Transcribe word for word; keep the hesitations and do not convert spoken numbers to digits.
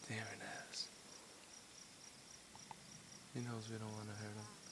There it is. He knows we don't want to hurt him.